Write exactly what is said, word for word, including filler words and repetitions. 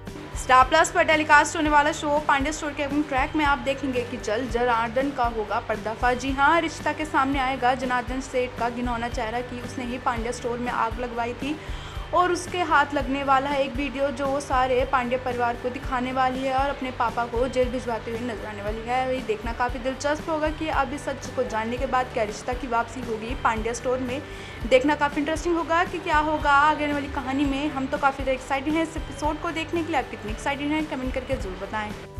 Star plus पर telecast होने वाला शो पांड्या स्टोर के अपने ट्रैक में आप देखेंगे कि जल्द जनार्दन का होगा पर्दाफाश। जी हाँ, रिश्ता के सामने आएगा जनार्दन सेठ का घिनौना चेहरा कि उसने ही पांड्या स्टोर में आग लगवाई थी और उसके हाथ लगने वाला है एक वीडियो जो वो सारे पांड्या परिवार को दिखाने वाली है और अपने पापा को जेल भिजवाते हुए नजर आने वाली है। वही देखना काफ़ी दिलचस्प होगा कि अब इस सच को जानने के बाद क्या रिश्ता की वापसी होगी पांड्या स्टोर में। देखना काफ़ी इंटरेस्टिंग होगा कि क्या होगा आगे आने वाली कहानी में। हम तो काफ़ी ज़्यादा एक्साइटेड हैं इस एपिसोड को देखने के लिए। आप कितनी एक्साइटेड हैं कमेंट करके ज़रूर बताएं।